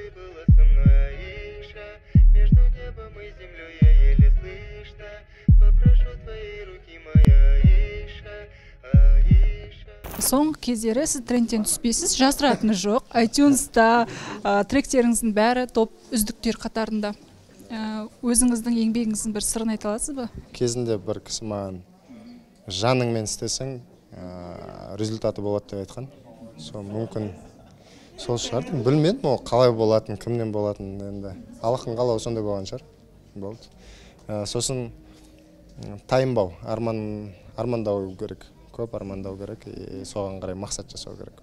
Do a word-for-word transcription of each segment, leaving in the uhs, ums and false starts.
ты была со мной, Аиша. Между небом и землей я еле слышно. Попрошу твои руки, моя Аиша, Аиша. Соңғы кездері сіз трендтен түспейсіз, жасыратыны жоқ. iTunes'та тректеріңіздің бәрі топ үздіктер қатарында. Өзіңіздің еңбегіңіздің бір сырын айта аласыз ба? Кезінде бір кісі маған жаныңмен істесең, результаты болады деп айтқан. Сол мүмкін сол шығар. Білмедім, ол қалай болатын, кімнен болатын енді. Аллахтың қалауы сондай болған шығар. Болды. Сосын тайынбау, арман армандау керек. Көп армандау керек, и соған қарай мақсат жасау керек.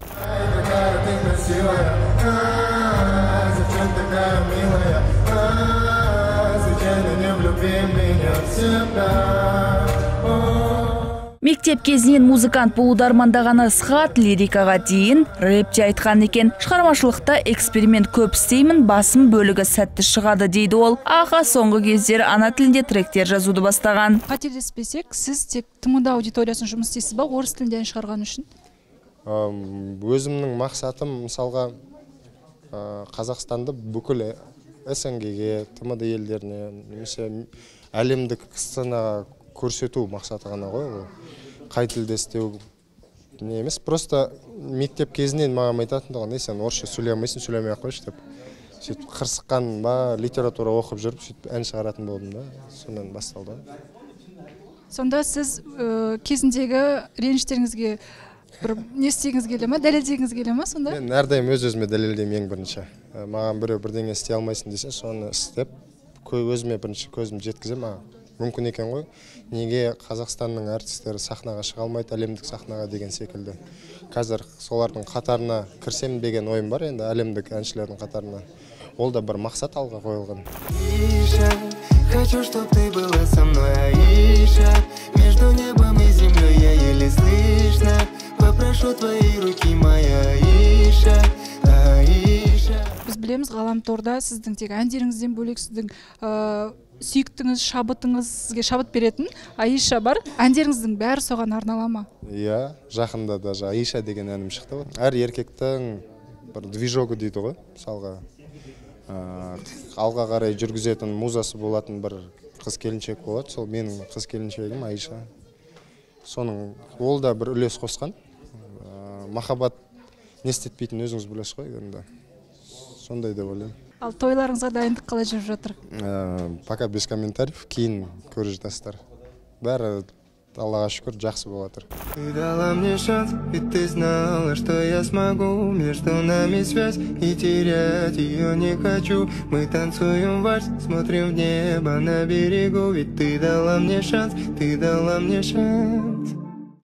Мектеп кезінен музыкант болуды армандаған Асхат лирикаға дейін рэп те айтқан екен. Шығармашылықта эксперимент көп істеймін, басым бөлігі сәтті шығады дейді ол. Аха соңғы кездері ана тілінде тректер жазуды бастаған. Қателеспесек, сіз тек тмд аудиториясын жұмыс істейсіз ба, орыс тілінде ән шығарған үшін? Өзімнің мақсатым мысалға Қазақстанды бүкіл СНГ-ге, тмд елдеріне, немесе әлемдік сценаға көрсету мақсаты ғана ғой. Қай тілде істеу не емес, просто мектеп кезінен маған айтатын тұғын, сен орысша сөйлей алмайсың, сөйлемей ақ қойшы деп. Сөйтіп қырсыққан ба, литература оқып жүріп, сөйтіп ән шығаратын болдым да, сонымен басталды. Сонда сіз кезіндегі реніштеріңізге бір не істегіңіз келе ма, дәлелдегіңіз келе ма сонда? Мен әрдайым өз-өзіме дәлелдеймін ең бірінші. Маған біреу бірдеңе істей алмайсың десе, соны істеп, өзіме бірінші көзім жеткізем, мүмкін екен ғой. Неге Қазақстанның артистері сахнаға шыға алмайды, әлемдік сахнаға деген секілді. Қазір солардың қатарына кірсем деген ойым бар, енді әлемдік әншілердің қатарына. Ол да бір мақсат алға қойылған. Аиша, хочу, чтоб ты была со мной, Аиша. Между небом и землей я еле слышно. Попрошу твои руки, моя Аиша, Аиша. Біз білеміз, ғаламторда сіздің тек әндеріңізден бөлек сіздің сүйіктіңіз, шабытыңыз, сізге шабыт беретін Аиша бар. Әндеріңіздің бәрі соған арналама? Иә, жақында даже Аиша деген әнім шықты. Әр еркектің бір движогы дейді ғой, мысалға. Алға қарай жүргізетін музасы болатын бір қыз келіншек болады. Сол менің қыз келіншегім Аиша. Соның ол да бір үлес қосқан. Махаббат не істетпейтін өзіңіз білесіз ғой, енді. Сондай деп ойлаймын. Ал тойларыңызға дайындық қалай жүріп жатыр? Пока без комментариев, кейін көріп жатасыздар. Бәрі Аллаға шүкір жақсы болады. Ты дала мне шанс, ведь ты знала, что я смогу. Между нами связь, и терять ее не хочу. Мы танцуем вальс, смотрим в небо на берегу. Ведь ты дала мне шанс, ты дала мне шанс.